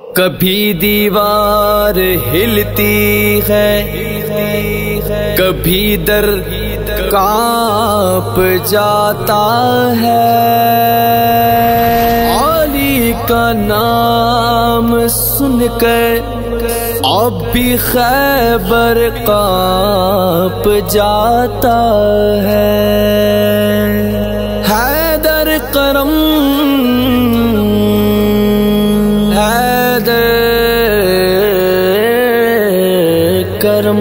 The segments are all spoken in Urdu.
کبھی دیوار ہلتی ہے، کبھی در کانپ جاتا ہے، علی کا نام سن کر اب بھی خیبر کانپ جاتا ہے۔ حیدر کرم، حیدر کرم،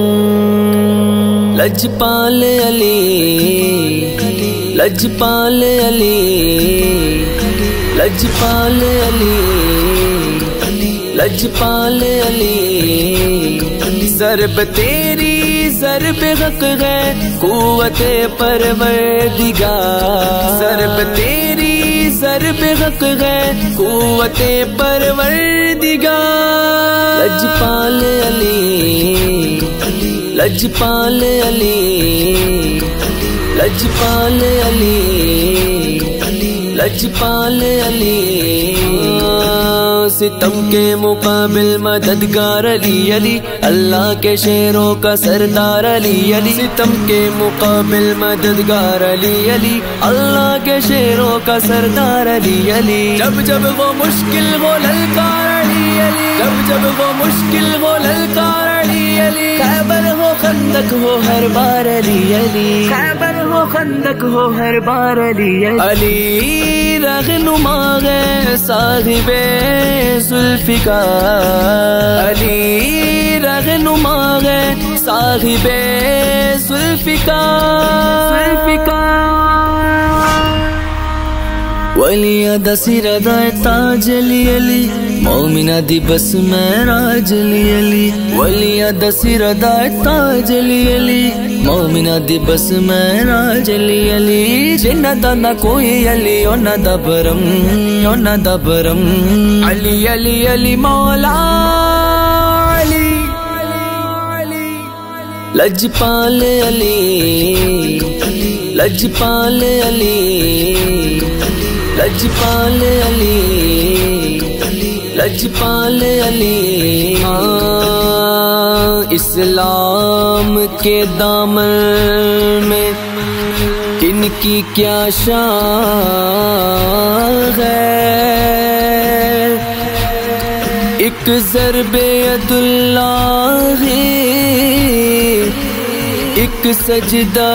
لجپال علی، لجپال علی، لجپال علی، لجپال علی، ضرب تیری ضرب حق ہے قوت پروردگار، ضرب تیری ضرب حق ہے قوت پروردگار، لجپال علی، لجپال علی، لجپال علی، لجپال علی، ستم کے مقابل مددگار علی علی، اللہ کے شیروں کا سردار علی علی، ستم کے مقابل مددگار علی علی، اللہ کے شیروں کا سردار علی علی، جب جب وہ مشکل وہ للکار علی علی، جب جب وہ مشکل وہ للکار علی علی، خیبر ہو خندق ہو ہر بار علی علی، خیبر ہو خندق ہو ہر بار علی علی، علی رہنما ہے صاحب ذوالفقار، علی رہنما ہے صاحب ذوالفقار، ولی دسیر دائے تاج علی علی، مومنہ دی بس معراج علی علی، ولی دسیر دائے تاج علی علی، مومنہ دی بس معراج علی علی، جنہ دا نہ کوئی علی اونا دا برم، اونا دا برم، علی علی علی مولا علی، لجپال علی، لجپال علی، لجپال علی، لجپال علی، اسلام کے دامن میں کن کی کیا شان ہے، ایک ضرب یداللہ، ایک سجدہ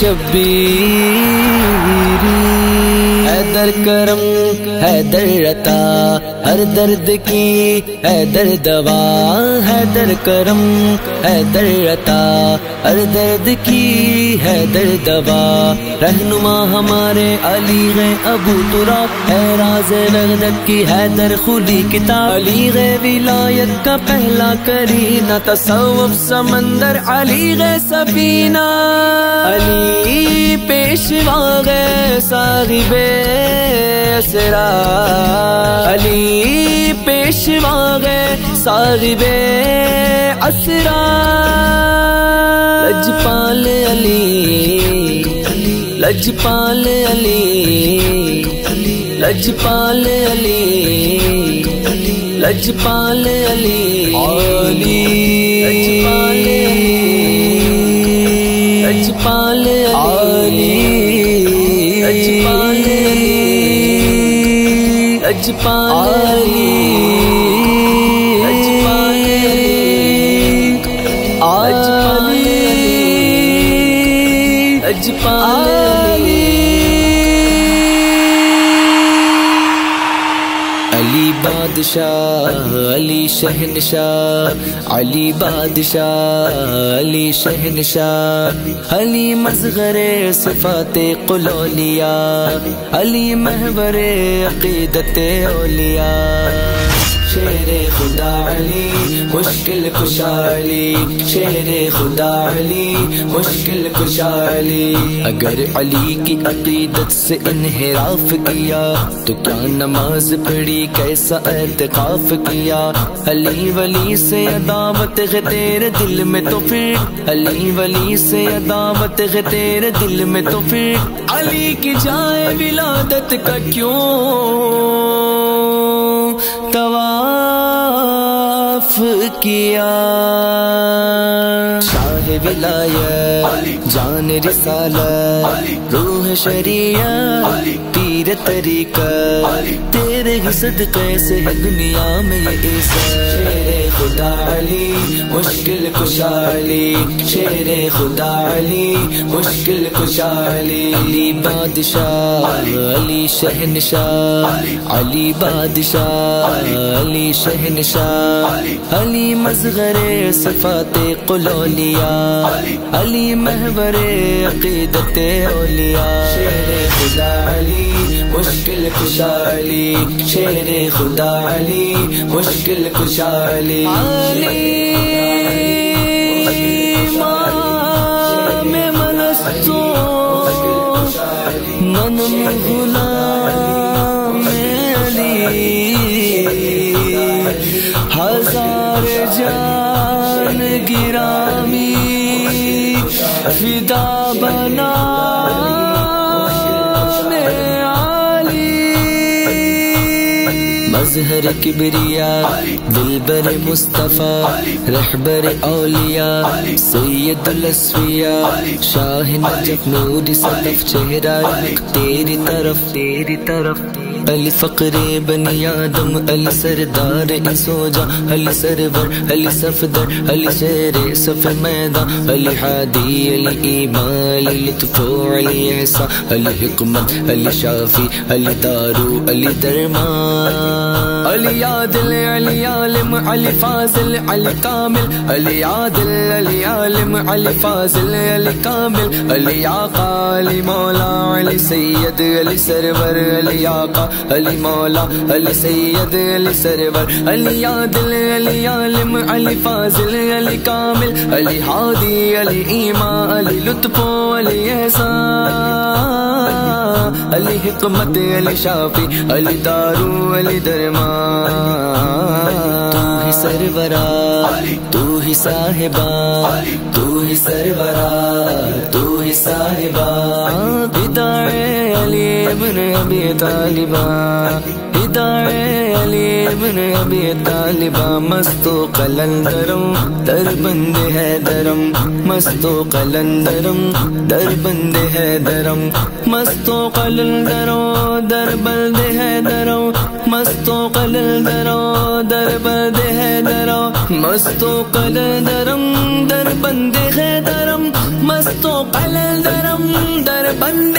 شبیری، حیدر کرم، حیدر عطا، ہر درد کی حیدر دوا، حیدر کرم، حیدر عطا، ہر درد کی حیدر دوا، رہنما ہمارے علی ہے ابو تراب، ہے راز وحدت کی حیدر خودی کتاب، علی ہے ولایت کا پہلا کرینہ، تصوف سمندر علی ہے سفینہ، علی پیشوا ہے صاحب اسرار، علی پیشوا ہے صاحب اسرار، لجپال علی، لجپال علی، لجپال علی، لجپال علی، علی لجپال علی، لجپال علی، لجپال علی، لجپال علی، لجپال علی، علی بادشاہ، علی شہنشاہ، علی بادشاہ، علی شہنشاہ، علی مظہر صفات قل اولیاء، علی محور عقیدت اولیاء، شیر خدا علی مشکل کشا علی، شیر خدا علی مشکل کشا علی، اگر علی کی عقیدت سے انحراف کیا تو کیا نماز پڑھی کیسا اعتکاف کیا، علی ولی سے عداوت ہے تیرے دل میں تو پھر، علی ولی سے عداوت ہے تیرے دل میں تو پھر، علی کی جائے ولادت کا کیوں توا معاف کیا. شاہ ولایت جان رسالت روح شریعت پیر طریقت تیرے ہی صدقے سے ہے دنیا میں یہ عزت. شیر خدا علی مشکل کشا علی شیر خدا علی مشکل کشا علی. علی بادشاہ علی شہنشاہ علی بادشاہ علی شہنشاہ علی مظہر صفات قل اولیاء علی محور عقیدت اولیاء. شیر خدا علی مشکل کشا علی شیر خدا علی مشکل کشا علی. میں منستو من غلام علی ہزار جان گرامی فدا بنا مظہر کبریا دلبر مصطفیٰ رہبر اولیاء سید الاسفیاء شاہ نجف نور صدف چہرہ تیری طرف علی فقر بنی آدم علی سردار انسوجا علی سرور علی صفدر علی شیر صف میدان علی حادی علی ایمان علی لطف علی احسان علی حکمت علی شافی علی دارو علی درمان علی عادل علی عالم علی فاضل علی کامل علی عادل علی عالم علی فاضل علی کامل علی آقا علی مولا علی سید علی سرور علی آقا علی مولا علی سید علی سرور علی عادل علی عالم علی فاضل علی کامل علی ہادی علی ایمان علی لطف علی احسان علی حکمت علی شافی علی دارو علی درمان. تو ہی سرورا تو ہی صاحبہ تو ہی سرورا تو ہی صاحبہ ہدایے علی ابن ابی طالبہ ہدایے علی ابن ابی طالبہ. مستو قلندرم در بند ہے درم مستو قلندرم در بند ہے درم مستو قلندرو در بند ہے درو مستو قلندرو در بند ہے درو مستو قلندرم در بند ہے درم مستو قلندرم در بند